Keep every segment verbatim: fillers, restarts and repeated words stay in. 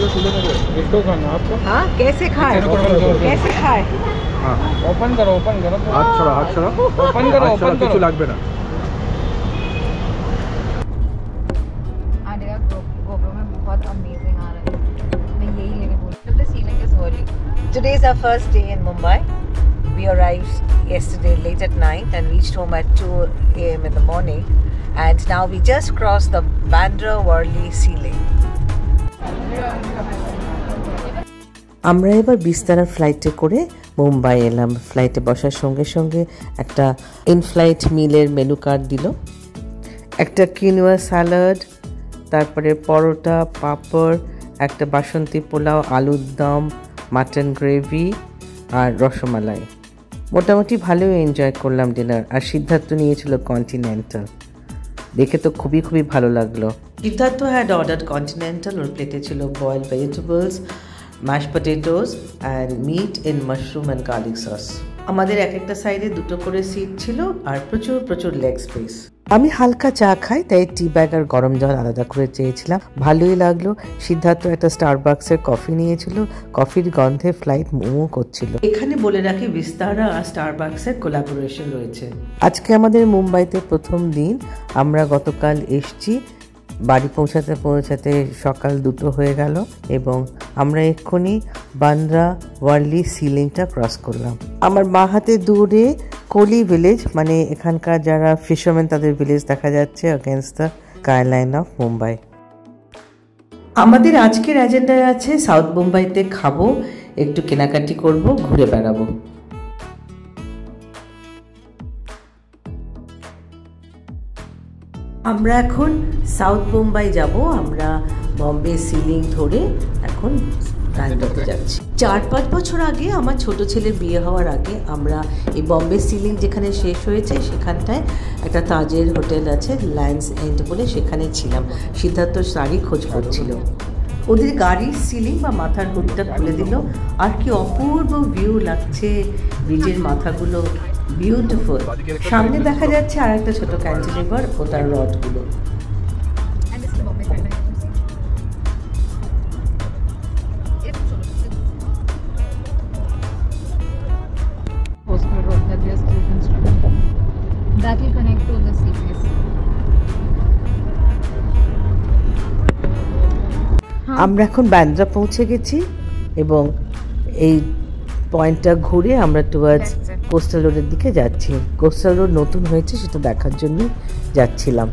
खाना आपको? हाँ कैसे खाए कैसे खाए हाँ ओपन करो ओपन करो हाथ छोड़ो हाथ छोड़ो ओपन करो ओपन करो কিছু লাগবে না आने का गोप्रो में बहुत अमेजिंग आ रहा है मैं यही लेके बोल रही हूँ the ceiling is Worli today is our first day in Mumbai we arrived yesterday late at night and reached home at two A M in the morning and now we just crossed the Bandra Worli sea link আমরা এবার বিস্তারা ফ্লাইটে করে মুম্বাই এলাম ফ্লাইটে বসার সঙ্গে সঙ্গে একটা ইন ফ্লাইট মিলের মেনু কার্ড দিল একটা কিনোয়া স্যালাড তারপরে পরোটা পাপড় একটা বাসন্তী পোলাও আলুর দম মাটন গ্রেভি আর রসমালাই মোটামুটি ভালোই এনজয় করলাম ডিনার আর সিদ্ধার্থ নিয়েছিল কন্টিনেন্টাল দেখে তো খুবই খুবই ভালো লাগলো সিদ্ধার্থ হ্যাড অর্ডার কন্টিনেন্টাল ওর প্লেটে ছিল boiled vegetables mashed potatoes and meat in mushroom and garlic sauce আমাদের এক একটা সাইডে দুটো করে সিট ছিল আর প্রচুর প্রচুর লেগ স্পেস আমি হালকা চা খাই তাই টি ব্যাগ আর গরম জল আলাদা করে চেয়েছিলাম ভালোই লাগলো সিদ্ধার্থ একটা স্টারবাকসের কফি নিয়েছিল কফির গন্ধে ফ্লাইট মোমো করছিল এখানে বলে রাখি বিস্তারা আর স্টারবাকসের কোলাবোরেশন রয়েছে আজকে আমাদের মুম্বাইতে প্রথম দিন আমরা গতকাল এসছি বাড়ি পৌঁছাতে পৌঁছাতে সকাল দুটো হয়ে গেল এবং আমরা এক্ষুনি বান্দ্রা ওয়ার্লি সি লিংকটা ক্রস করলাম আমার বাঁ হাতে দূরে কোলি ভিলেজ মানে এখানকার যারা ফিশারম্যান তাদের ভিলেজ দেখা যাচ্ছে against the skyline of Mumbai আমাদের আজকের এজেন্ডায় আছে সাউথ মুম্বাইতে খাবো একটু কেনাকাটি করব ঘুরে বেড়াবো আমরা এখন সাউথ মুম্বাই যাব আমরা বম্বে সিলিং ধরে এখন বান্দ্রাতে যাচ্ছি চার পাঁচ বছর আগে আমার ছোট ছেলের বিয়ে হওয়ার আগে আমরা এই বম্বে সিলিং যেখানে শেষ হয়েছে সেখানটায় একটা তাজের হোটেল আছে লায়ন্স এন্ড বলে সেখানে ছিলাম সিদ্ধার্থ শাড়ি খোঁজ করছিল ওদের গাড়ির সিলিং বা মাথার হুডটা খুলে দিল আর কি অপূর্ব ভিউ লাগছে ব্রিজের মাথাগুলো বিউটিফুল সামনে দেখা যাচ্ছে আর একটা ছোট ক্যান্টিলিভার ও তার রডগুলো আমরা এখন বান্দ্রা পৌঁছে গেছি এবং এই পয়েন্টটা ঘুরে আমরা টুয়ার্ডস কোস্টাল রোডের দিকে যাচ্ছি কোস্টাল রোড নতুন হয়েছে সেটা দেখার জন্য যাচ্ছিলাম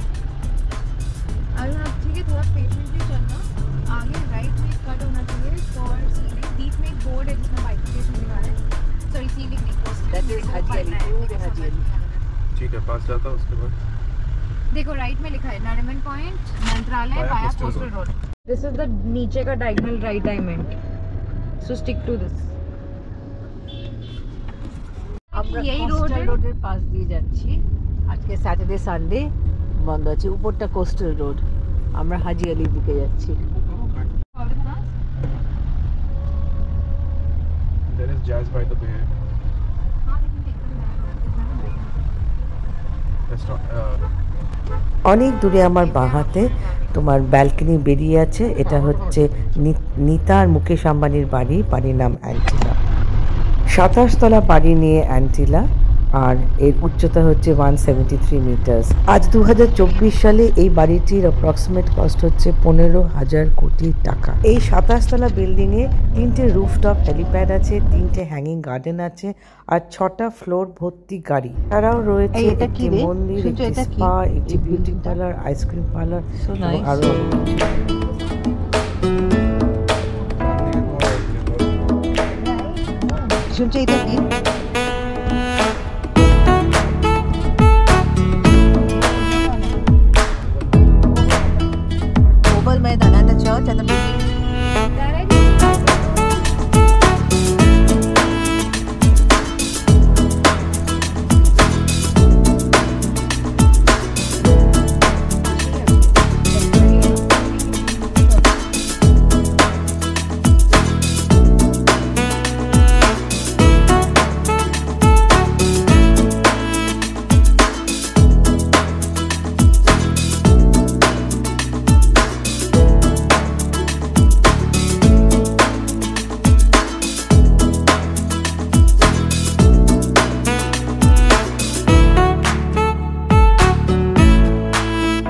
देखो राइट में लिखा है Nariman Point Mantralaya via coastal road this is the नीचे का diagonal right I meant so stick to this আমরা এই রোডের রোডের পাশ দিয়ে যাচ্ছি আজকে স্যাটারডে সানডে বন্ধ আছে উপরটা কোস্টাল রোড আমরা হাজি আলির দিকে যাচ্ছি There is jazz by the bay. অনেক দূরে আমার বাঁ হাতে তোমার ব্যালকনি বেরিয়ে আছে এটা হচ্ছে নিতা আর মুকেশ আম্বানির বাড়ি বাড়ির নাম অ্যান্টিলা সাতাশ তলা বাড়ি নিয়ে অ্যান্টিলা আর এর উচ্চতা হচ্ছে ওয়ান সেভেন্টি থ্রি মিটার্স আজ দু হাজার চব্বিশ সালে এই বাড়িটির অ্যাপ্রক্সিমেট কস্ট হচ্ছে পনেরো হাজার কোটি টাকা এই সাতাশ তলা বিল্ডিং এ তিনটে রুফটপ হেলিপ্যাড আছে তিনটে হ্যাঙ্গিং গার্ডেন আছে আর ছটা ফ্লোর ভর্তি গাড়ি তারাও রয়েছে একটি মন্দির একটি স্পা একটি বিউটি পার্লার আইসক্রিম পার্লার আরো শুনছো এটা কি मैदान है the church and the building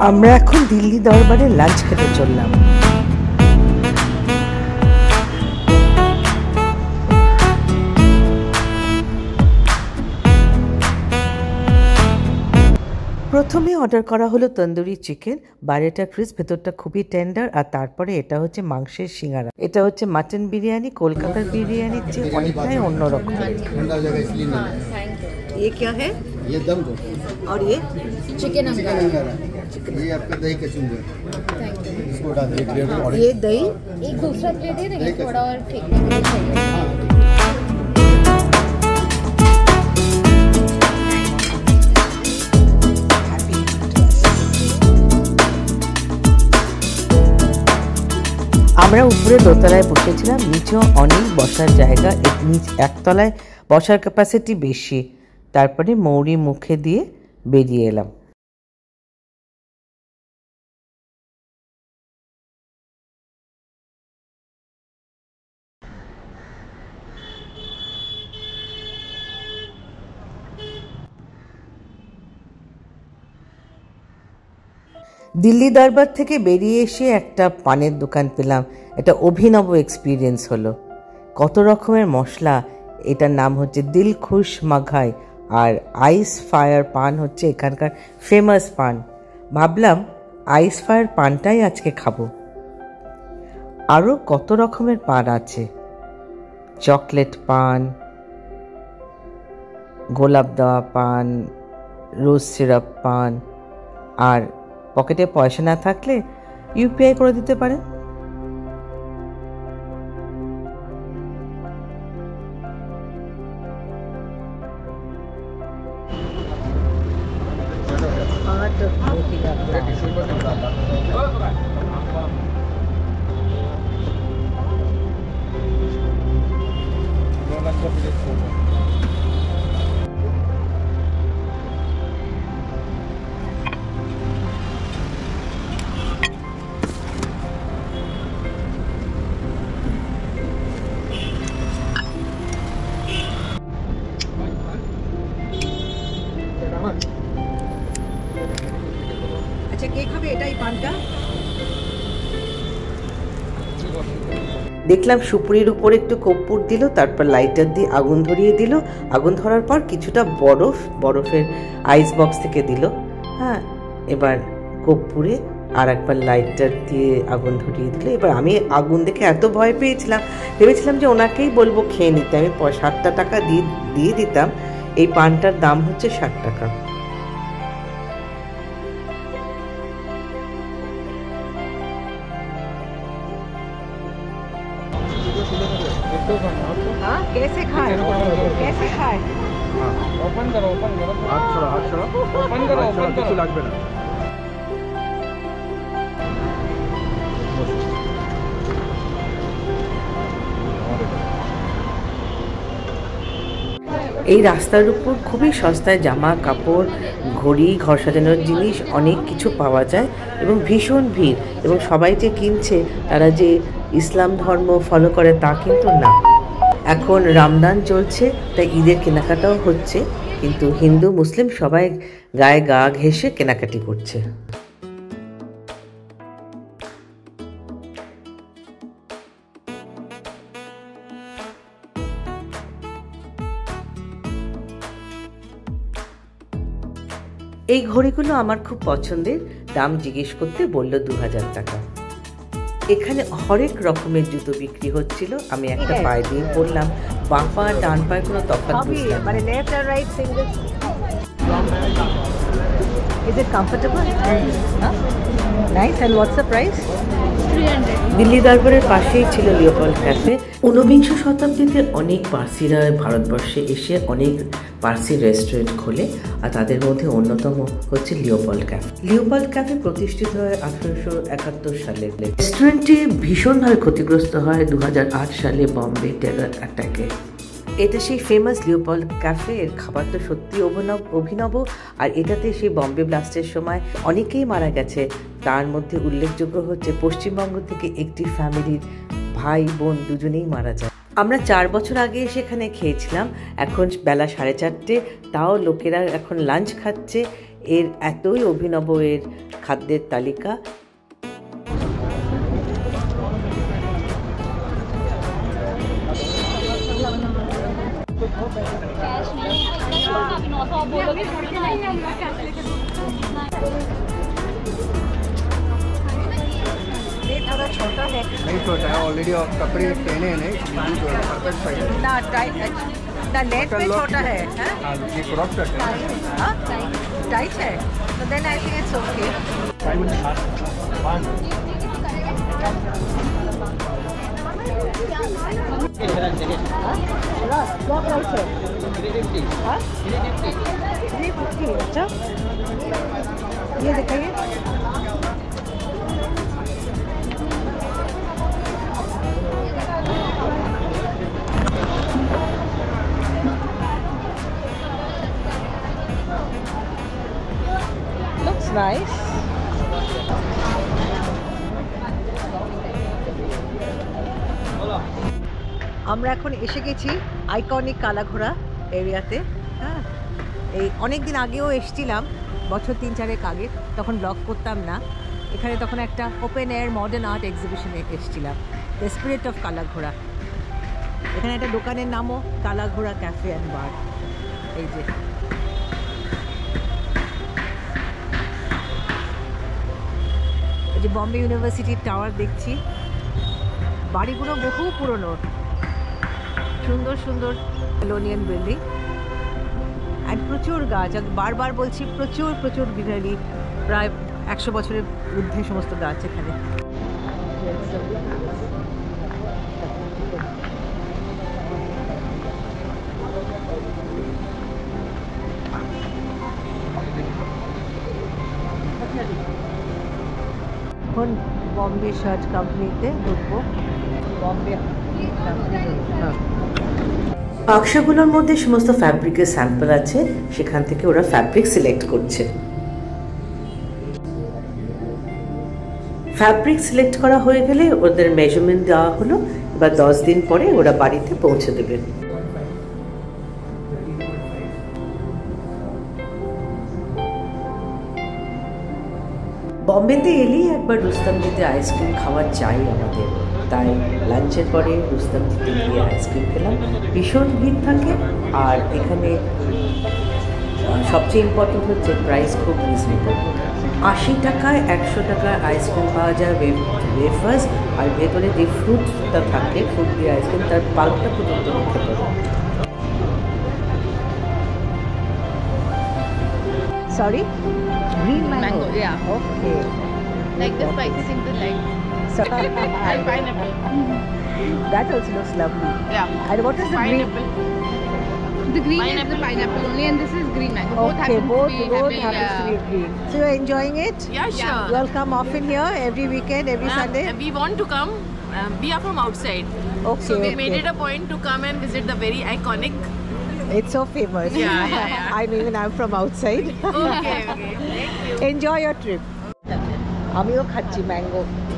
আমরা এখন দিল্লি দরবারে লাঞ্চ খেতে চললাম। প্রথমে অর্ডার করা হলো তন্দুরি চিকেন, বাইরেটা ক্রিস্প, ভেতরটা খুবই টেন্ডার। আর তারপরে এটা হচ্ছে মাংসের সিঙ্গারা। এটা হচ্ছে মাটন বিরিয়ানি, কলকাতার বিরিয়ানির চেয়ে অনেকটাই অন্যরকম। ये क्या है? ये दम दो और ये चिकन अंगारा, ये आपका दही कचूंगा, थैंक यू। इसको डाल दीजिए और ये दही। एक दूसरा प्लेट दे देंगे थोड़ा और फेंकने के लिए चाहिए। আমরা উপরে দোতলায় বসেছিলাম, নিচেও অনেক বসার জায়গা, নিচ একতলায় বসার ক্যাপাসিটি বেশি। তারপরে মৌরি মুখে দিয়ে বেরিয়ে এলাম। দিল্লি দরবার থেকে বেরিয়ে এসে একটা পানের দোকান পেলাম। এটা অভিনব এক্সপিরিয়েন্স হলো। কত রকমের মশলা। এটার নাম হচ্ছে দিল খুশ মাঘাই, আর আইস ফায়ার পান হচ্ছে এখানকার ফেমাস পান। ভাবলাম আইস ফায়ার পানটাই আজকে খাবো। আরও কত রকমের পান আছে, চকলেট পান, গোলাপ দেওয়া পান, রোজ সিরাপ পান। আর পকেটে পয়সা না থাকলে ইউপিআই করে দিতে পারেন। আচ্ছা, কে খাবে এটাই পানটা? দেখলাম সুপুরির উপর একটু কর্পূর দিল, তারপর লাইটার দিয়ে আগুন ধরিয়ে দিল। আগুন ধরার পর কিছুটা বরফ বরফের আইস বক্স থেকে দিল। হ্যাঁ, এবার কর্পূরে আর একবার লাইটার দিয়ে আগুন ধরিয়ে দিল। এবার আমি আগুন দেখে এত ভয় পেয়েছিলাম, ভেবেছিলাম যে ওনাকেই বলবো খেয়ে নিতে। আমি ষাটটা টাকা দিয়ে দিয়ে দিতাম। এই পানটার দাম হচ্ছে ষাট টাকা। हाँ, कैसे खाए कैसे खाए ओपन करो ओपन करो हाथ छोड़ो हाथ छोड़ो ओपन करो ओपन करो লাগবে না। এই রাস্তার উপর খুবই সস্তায় জামা কাপড়, ঘড়ি, ঘর সাজানোর জিনিস অনেক কিছু পাওয়া যায় এবং ভীষণ ভিড়। এবং সবাই যে কিনছে তারা যে ইসলাম ধর্ম ফলো করে তা কিন্তু না। এখন রমজান চলছে, তাই ঈদের কেনাকাটাও হচ্ছে, কিন্তু হিন্দু মুসলিম সবাই গায়ে গা ঘেঁষে কেনাকাটি করছে। এই ঘড়িগুলো আমার খুব পছন্দের। দাম জিজ্ঞেস করতে বলল দু হাজার টাকা। এখানে হরেক রকমের জুতো বিক্রি হচ্ছিল। আমি একটা পায়ে দিয়ে পড়লাম, বাঁ পা ডান পায়ে কোনো তফাৎ বুঝলাম না। মানে লেফট আর right single. Is it comfortable? Huh? Nice. And what's the price? three hundred. Delhi দরবারের পাশেই ছিল লিওপল্ড ক্যাফে। ঊনবিংশ শতাব্দীতে অনেক পার্সিরা ভারতবর্ষে এসে অনেক পার্সি রেস্টুরেন্ট খোলে, আর তাদের মধ্যে অন্যতম হচ্ছে লিওপল্ড ক্যাফে। লিওপল্ড ক্যাফে প্রতিষ্ঠিত হয় আঠারোশো একাত্তর সালে। রেস্টুরেন্টটি ভীষণভাবে ক্ষতিগ্রস্ত হয় দু হাজার আট সালে বম্বে টেরর অ্যাটাকে। এটা সেই ফেমাস লিওপল্ড ক্যাফে। এর খাবার তো সত্যি অভিনব অভিনব আর এটাতে সেই বম্বে ব্লাস্টের সময় অনেকেই মারা গেছে। তার মধ্যে উল্লেখযোগ্য হচ্ছে পশ্চিমবঙ্গ থেকে একটি ফ্যামিলির ভাই বোন দুজনেই মারা যায়। আমরা চার বছর আগে সেখানে খেয়েছিলাম, এখন বেলা সাড়ে চারটে, তাও লোকেরা এখন লাঞ্চ খাচ্ছে। এর এতই অভিনব এর খাদ্যের তালিকা। थोड़ा छोटा है नहीं छोटा है, ऑलरेडी कपड़े पहने हैं नहीं, परफेक्ट साइज ना, टाइट ना, लेग में छोटा है हाँ? हाँ ये क्रॉप कट है। हाँ? टाइट है तो then I think it's okay. क्या प्राइस है? हाँ? Three fifty. अच्छा ये दिखाइए। Looks nice. আমরা এখন এসে গেছি আইকনিক কালাঘোড়া এরিয়াতে। হ্যাঁ, এই অনেক দিন আগেও এসেছিলাম, বছর তিন চারেক আগে, তখন ব্লগ করতাম না। এখানে তখন একটা ওপেন এয়ার মডার্ন আর্ট এক্সিবিশনে এসেছিলাম, দ্য স্পিরিট অফ কালাঘোড়া। এখানে একটা দোকানের নামও কালাঘোড়া ক্যাফে অ্যান্ড বার। এই যে এই যে বম্বে ইউনিভার্সিটির টাওয়ার দেখছি, বাড়িগুলো বহু পুরনো, সুন্দর সুন্দর কলোনিয়াল বিল্ডিং অ্যান্ড প্রচুর গাছ। বারবার বলছি প্রচুর প্রচুর গ্রিনারি, প্রায় একশো বছরের ঊর্ধ্বে সমস্ত গাছ এখানে। এখন বম্বে শার্ট কোম্পানিতে ঢুকবো। বম্বে বাক্সগুলোর মধ্যে সমস্ত ফ্যাব্রিকের স্যাম্পল আছে, সেখান থেকে ওরা ফ্যাব্রিক সিলেক্ট করছে। ফ্যাব্রিক সিলেক্ট করা হয়ে গেলে ওদের মেজারমেন্ট দেওয়া হলো, এবার দশ দিন পরে ওরা বাড়িতে পৌঁছে দেবে। বম্বেতে এলেই একবার রুস্তমজিতে আইসক্রিম খাওয়া চাই আমাদের, তাই লাঞ্চের পরে রুস্তমজিতে গিয়ে আইসক্রিম খেলাম। ভীষণ ভিড় থাকে, আর এখানে সবচেয়ে ইম্পর্টেন্ট হচ্ছে প্রাইস খুব রিজনেবল। আশি টাকায় একশো টাকার আইসক্রিম পাওয়া যায়, ওয়েফার্স, আর ভেতরে যে ফ্রুটটা থাকে, ফ্রুট দিয়ে আইসক্রিম, তার পাল্পটা পর্যন্ত খেতে পারে। Sorry, green mango. Mango, yeah. Okay. Like the spicy thing, the like. So, And pineapple. that also looks lovely. Yeah. And what is the green? Pineapple. The green is the pineapple only, and this is green mango. Both Okay, happen both to be both having, happens to be yeah. green. So you're enjoying it? Yeah, sure. You all come often here every weekend, every Uh, Sunday? we want to come. Um, we are from outside, Okay. so we okay. made it a point to come and visit the very iconic. It's so famous. Yeah, yeah, yeah. I mean, even I'm from outside. Okay, okay. Thank you. Enjoy your trip. আমিও খাচ্ছি mango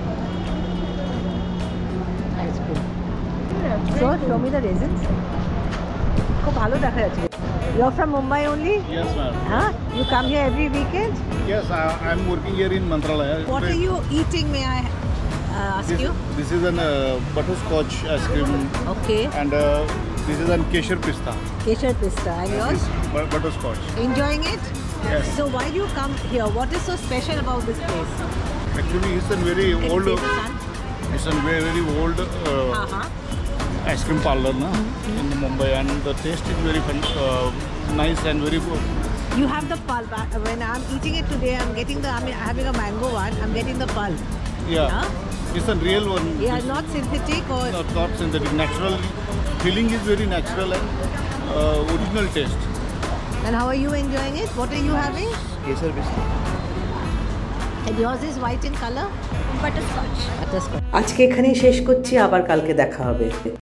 ice cream. So, show me the raisins. খুব ভালো দেখা যাচ্ছে। You're from Mumbai only? Yes, ma'am. Huh? You come here every weekend? Yes, I, I'm working here in Mantralaya. What are you eating, may I uh, ask This, you? this is an uh, butterscotch ice cream, Okay. and uh, this is an kesher pista. Kesher pista. And This yours? is bu- butterscotch. Enjoying it? Yes. So why do you come here? What is so special about this place? Actually, it's a very Can you old. say the sun? It's a very very old uh, Uh-huh. ice cream parlor, na, in Mumbai, and the taste is very fun, uh, nice and very good. You have the pulp. Uh, When I'm eating it today, I'm getting the, I'm having a mango one, I'm getting the pulp. Yeah, Huh? it's a real one. Yeah, It's not synthetic or... not, not synthetic. Natural feeling is very natural and uh, original taste. And how are you enjoying it? What are you having? Kesar biscuit And yours is white in color? Butterscotch. Butterscotch. আজকে এখানেই শেষ করছি, আবার কালকে দেখা হবে।